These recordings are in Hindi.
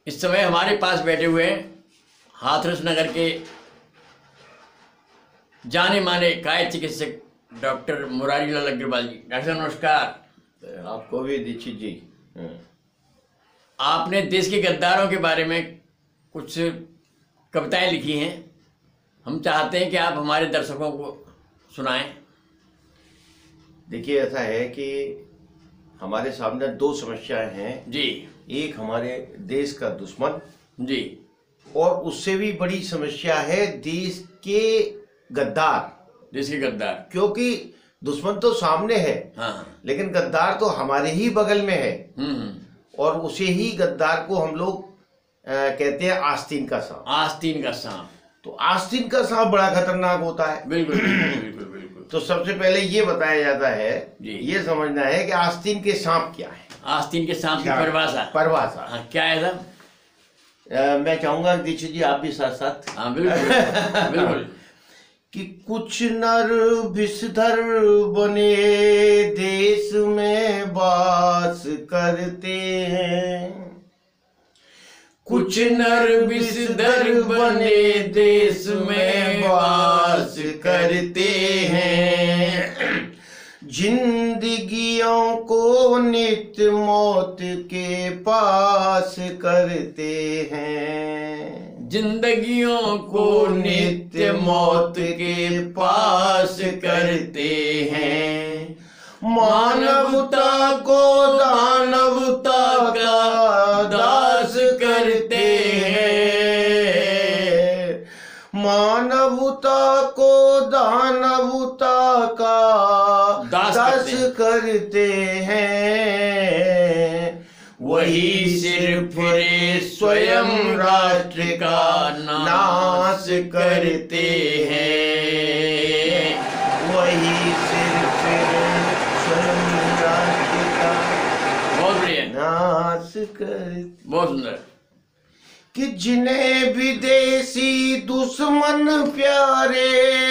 इस समय हमारे पास बैठे हुए हैं हाथरस नगर के जाने माने काय चिकित्सक डॉक्टर मुरारी लाल अग्रवाल जी। डॉक्टर साहब नमस्कार। आपको भी दीक्षित जी। आपने देश के गद्दारों के बारे में कुछ कविताएं लिखी हैं, हम चाहते हैं कि आप हमारे दर्शकों को सुनाएं। देखिए, ऐसा है कि हमारे सामने दो समस्याएं हैं जी। एक हमारे देश का दुश्मन जी। और उससे भी बड़ी समस्या है देश के गद्दार। देश के गद्दार, क्योंकि दुश्मन तो सामने है, हाँ, लेकिन गद्दार तो हमारे ही बगल में है। हम्म। और उसे ही गद्दार को हम लोग कहते हैं आस्तीन का सांप। आस्तीन का सांप। तो आस्तीन का सांप बड़ा खतरनाक होता है। बिल्कुल बिल्कुल बिल्कुल बिल्कुल। तो सबसे पहले ये बताया जाता है, जी। ये समझना है कि आस्तीन के सांप क्या है। आस्तीन के सांप की परिभाषा। परिभाषा, हाँ, क्या है साहब? मैं चाहूंगा दीक्षित जी आप भी साथ साथ। हाँ बिल्कुल बिल्कुल। कि कुछ नर विषधर बने देश में वास करते हैं। कुछ नर विषधर बने देश में वास करते हैं। जिंदगियों को नित्य मौत के पास करते हैं। जिंदगियों को नित्य मौत के पास करते हैं। मानवता को दानवता का दास करते हैं। मानवता को दानवता का दास करते हैं। वही सिर्फ स्वयं राष्ट्र का नाश करते हैं। वही सिर्फ स्वयं राष्ट्र का बहुत बढ़िया, नाश करते। बहुत सुंदर। कि जिन्हें विदेशी दुश्मन प्यारे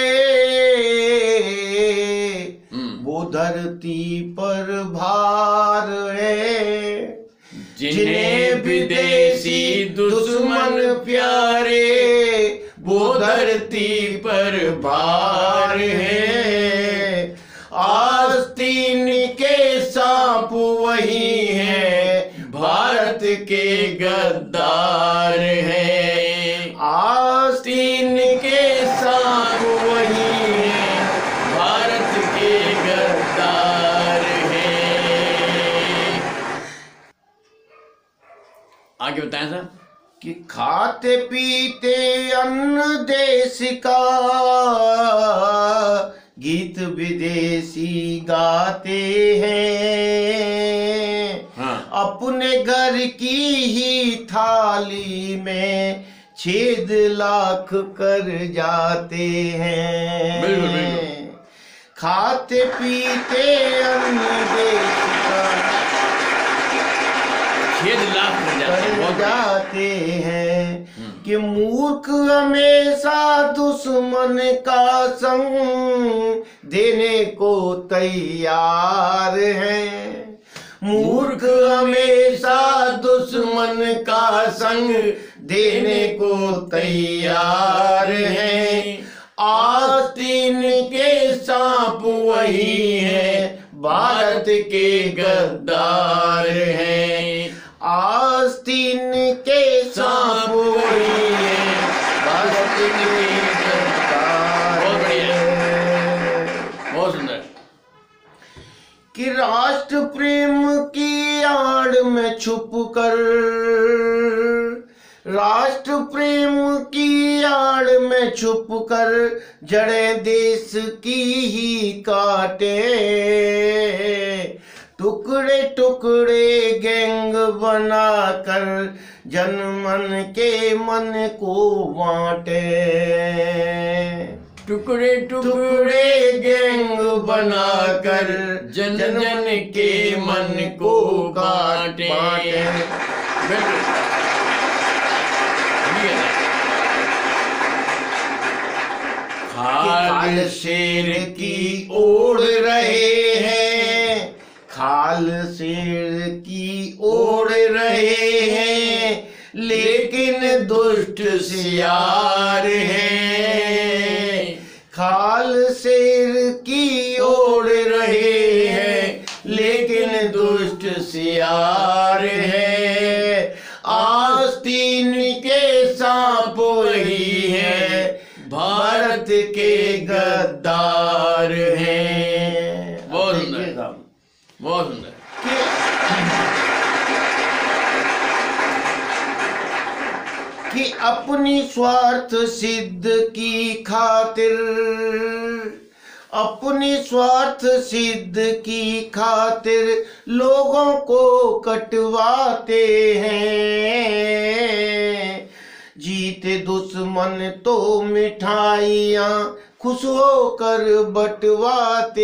वो धरती पर भार है। जिन्हें विदेशी दुश्मन प्यारे वो धरती पर भार है। आस्तीन के सांप वही है, भारत के गद्दार हैं। आस्तीन के सांप वही है, भारत के गद्दार हैं। आगे बताएं साहब। कि खाते पीते अन्न देश का गीत विदेशी गाते हैं। हाँ। अपने घर की ही थाली में 6 लाख कर जाते हैं। बिल्कुल बिल्कुल। खाते पीते अन्न देश का 6 लाख कर जाते हैं। कि मूर्ख हमेशा दुश्मन का संग देने को तैयार है। मूर्ख हमेशा दुश्मन का संग देने को तैयार है। आस्तीन के सांप वही है, भारत के गद्दार हैं। आस्तीन के सांप वही है, भारत के गद्दार। बहुत बढ़िया, बहुत सुंदर। कि राष्ट्र प्रेम की आड़ में छुप कर, राष्ट्र प्रेम की आड़ में छुप कर जड़ें देश की ही काटे। टुकड़े टुकड़े गैंग बनाकर जनमन के मन को बांटे। टुकड़े टुकड़े गैंग बनाकर जन जन के मन को काटे। खाल शेर की ओढ़ रहे हैं, खाल शेर की ओढ़ रहे हैं, लेकिन दुष्ट सियार हैं। खाल शेर की ओढ़ रहे हैं, लेकिन दुष्ट सियार है। आस्तीन के सांप वही है, भारत के गद्दार हैं। बहुत सुंदर, बहुत सुंदर। कि अपनी स्वार्थ सिद्ध की खातिर, अपनी स्वार्थ सिद्ध की खातिर लोगों को कटवाते हैं। जीते दुश्मन तो मिठाइयाँ खुश होकर बंटवाते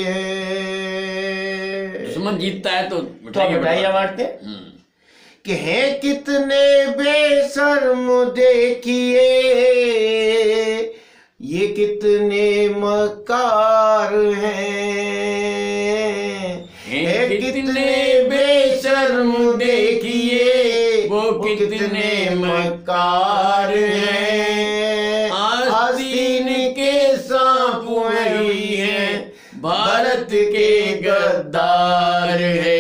हैं। दुश्मन जीतता है तो मिठाइयाँ बांटते हैं। कि हैं कितने बेशर्म देखिए, ये कितने मक्कार हैं। हैं कितने बेशर्म देखिए, वो कितने मक्कार हैं। आस्तीन के सांप वही हैं, भारत के गद्दार हैं।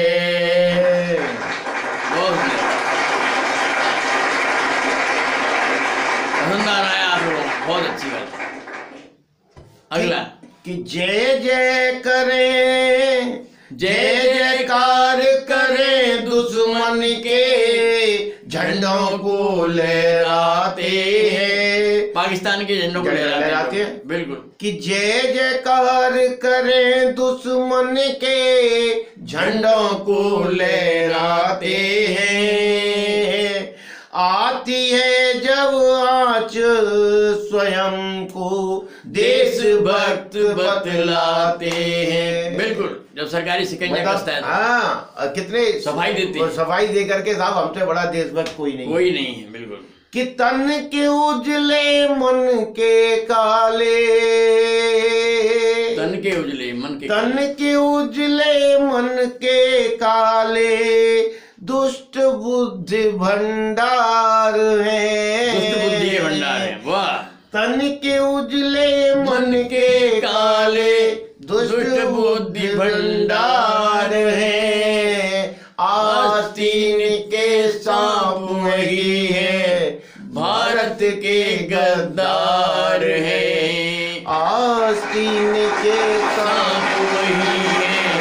बहुत अच्छी बात। अगला कि जय जय करें, जय जयकार करें दुश्मन के, झंडों को लहराते हैं। पाकिस्तान के झंडों को लहराते हैं, बिल्कुल। कि जय जयकार करें दुश्मन के, झंडों को लहराते हैं। आती है जब आँच स्वयं को देशभक्त बतलाते हैं। बिल्कुल, जब सरकारी शिकंजा कसता है। हाँ, कितने सफाई देते हैं। सफाई दे करके साहब हमसे बड़ा देशभक्त कोई नहीं, कोई नहीं है। बिल्कुल। कि तन के उजले मन के काले, तन के उजले मन के, तन के उजले मन के काले, दुष्ट बुद्धि भंडार है। दुष्ट बुद्धि के भंडार है। वाह। तन के उजले मन के काले, दुष्ट बुद्धि भंडार है। आस्तीन के सांप वही है, भारत के गद्दार है। आस्तीन के सांप वही है,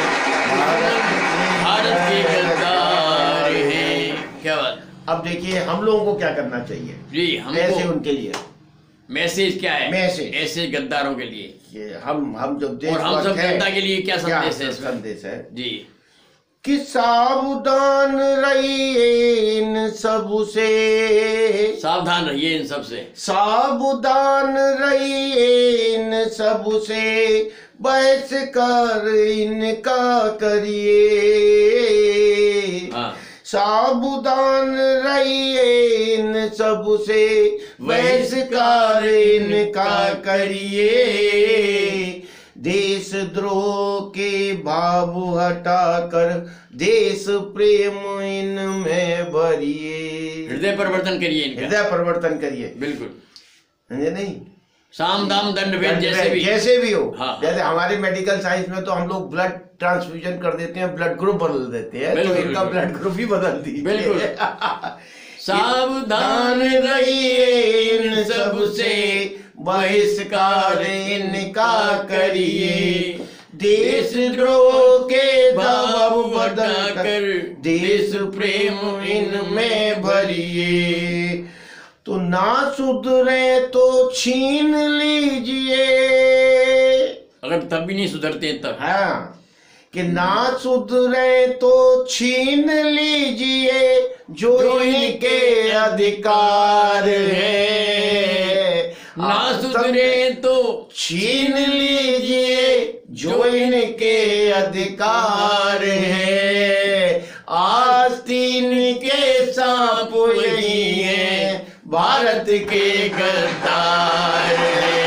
भारत के गद्दार है। क्या बात। अब देखिए हम लोगों को क्या करना चाहिए जी, हम ऐसे उनके लिए मैसेज क्या है? मैसेज ऐसे गद्दारों के लिए हम जब देश और हम सब जनता के लिए क्या संदेश है? संदेश है जी कि सावधान रहिए इन सब से, सावधान रहिए इन सब से, सावधान रहिए इन सब से, बहस कर इनका करिए। हाँ। सावधान रहिए इन सब से, बहस कर इनका करिए। देश द्रोह के भाव हटाकर देश प्रेम इनमें भरिए। हृदय परिवर्तन करिए इनका, हृदय परिवर्तन करिए। बिल्कुल, समझे नहीं? साम दाम दंड भेद जैसे भी हो। हाँ। जैसे हमारे मेडिकल साइंस में तो हम लोग ब्लड ट्रांसफ्यूजन कर देते हैं, ब्लड ग्रुप बदल देते हैं, तो इनका ब्लड ग्रुप भी बदल दी। बिल्कुल। सावधान रहिए इन सब से, बहिष्कार इनका करिए। देश द्रोह के भाव बदलकर देश प्रेम इनमें भरिए। तो ना सुधरे तो छीन लीजिए। अगर तब भी नहीं सुधरते तब, हाँ, कि ना सुधरे तो छीन लीजिए जो इनके अधिकार है। ना सुधरे तो छीन लीजिए जो इनके अधिकार है। आस्तीन के सांप यही है, भारत के गद्दार है।